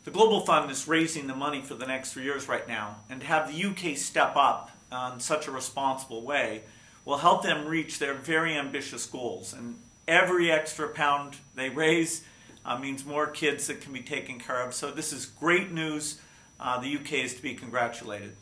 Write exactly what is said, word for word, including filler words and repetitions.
The Global Fund is raising the money for the next three years right now, and to have the U K step up in such a responsible way will help them reach their very ambitious goals. And every extra pound they raise uh, means more kids that can be taken care of. So this is great news. Uh, the U K is to be congratulated.